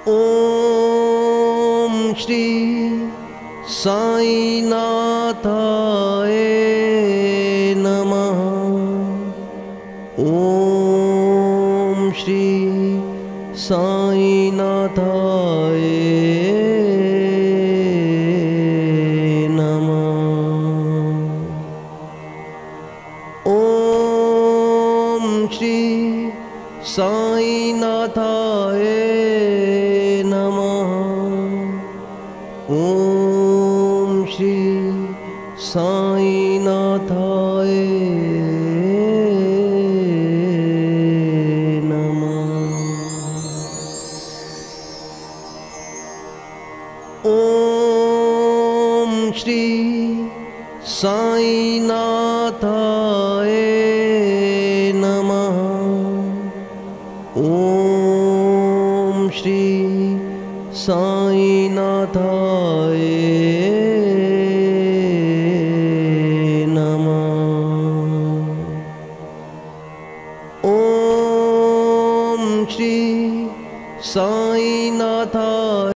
ओम श्री साईनाथाय नमः। ओम श्री साईनाथाय नमः। ओम श्री साईनाथाय नमः। ओम श्री साईनाथाय नमः। ओम श्री साईनाथाय नमः। ओम श्री साईनाथाय नमः। ओम श्री साईनाथाय